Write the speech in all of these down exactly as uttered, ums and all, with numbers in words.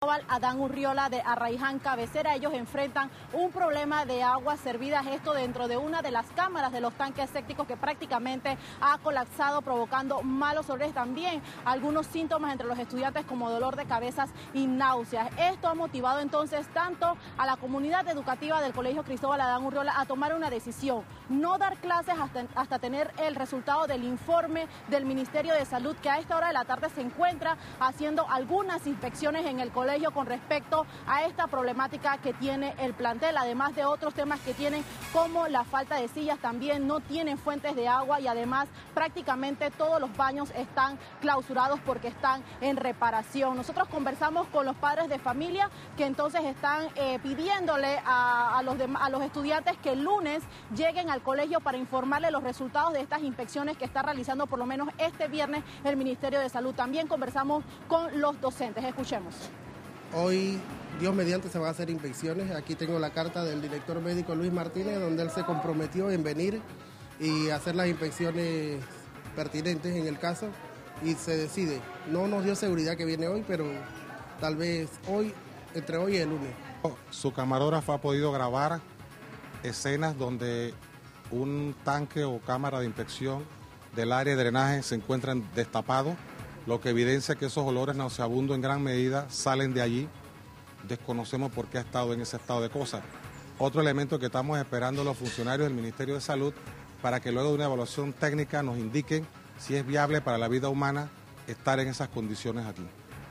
Adán Urriola de Arraiján Cabecera. Ellos enfrentan un problema de aguas servidas, esto dentro de una de las cámaras de los tanques sépticos que prácticamente ha colapsado, provocando malos olores, también algunos síntomas entre los estudiantes como dolor de cabezas y náuseas. Esto ha motivado entonces tanto a la comunidad educativa del Colegio Cristóbal Adán Urriola a tomar una decisión: no dar clases hasta, hasta tener el resultado del informe del Ministerio de Salud, que a esta hora de la tarde se encuentra haciendo algunas inspecciones en el colegio con respecto a esta problemática que tiene el plantel, además de otros temas que tienen como la falta de sillas. También no tienen fuentes de agua y además prácticamente todos los baños están clausurados porque están en reparación. Nosotros conversamos con los padres de familia que entonces están eh, pidiéndole a, a, los de, a los estudiantes que el lunes lleguen al colegio para informarle los resultados de estas inspecciones que está realizando por lo menos este viernes el Ministerio de Salud. También conversamos con los docentes. Escuchemos. Hoy, Dios mediante, se van a hacer inspecciones. Aquí tengo la carta del director médico Luis Martínez, donde él se comprometió en venir y hacer las inspecciones pertinentes en el caso, y se decide. No nos dio seguridad que viene hoy, pero tal vez hoy, entre hoy y el lunes. Su camarógrafo ha podido grabar escenas donde un tanque o cámara de inspección del área de drenaje se encuentran destapados, lo que evidencia que esos olores nauseabundos en gran medida salen de allí. Desconocemos por qué ha estado en ese estado de cosas. Otro elemento que estamos esperando los funcionarios del Ministerio de Salud para que luego de una evaluación técnica nos indiquen si es viable para la vida humana estar en esas condiciones aquí.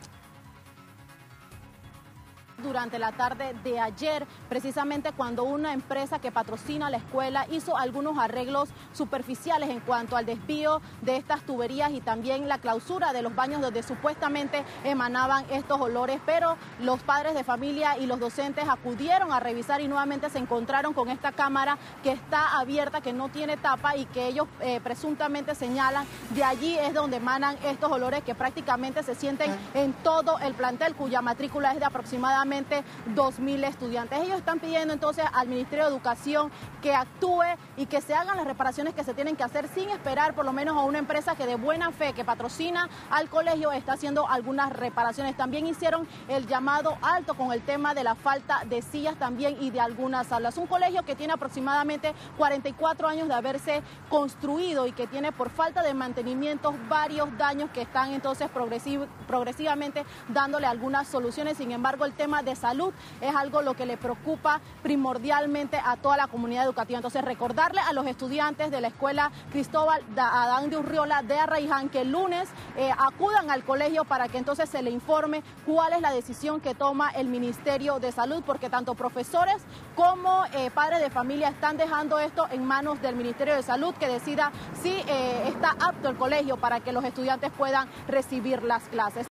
Durante la tarde de ayer, precisamente cuando una empresa que patrocina la escuela hizo algunos arreglos superficiales en cuanto al desvío de estas tuberías y también la clausura de los baños donde supuestamente emanaban estos olores, pero los padres de familia y los docentes acudieron a revisar y nuevamente se encontraron con esta cámara que está abierta, que no tiene tapa y que ellos eh, presuntamente señalan de allí es donde emanan estos olores que prácticamente se sienten en todo el plantel, cuya matrícula es de aproximadamente dos mil estudiantes. Ellos están pidiendo entonces al Ministerio de Educación que actúe y que se hagan las reparaciones que se tienen que hacer sin esperar por lo menos a una empresa que de buena fe, que patrocina al colegio, está haciendo algunas reparaciones. También hicieron el llamado alto con el tema de la falta de sillas también y de algunas aulas. Un colegio que tiene aproximadamente cuarenta y cuatro años de haberse construido y que tiene por falta de mantenimiento varios daños que están entonces progresiv progresivamente dándole algunas soluciones. Sin embargo, el tema de salud es algo lo que le preocupa primordialmente a toda la comunidad educativa. Entonces, recordarle a los estudiantes de la escuela Cristóbal Adán de Urriola de Arraiján que el lunes eh, acudan al colegio para que entonces se le informe cuál es la decisión que toma el Ministerio de Salud, porque tanto profesores como eh, padres de familia están dejando esto en manos del Ministerio de Salud, que decida si eh, está apto el colegio para que los estudiantes puedan recibir las clases.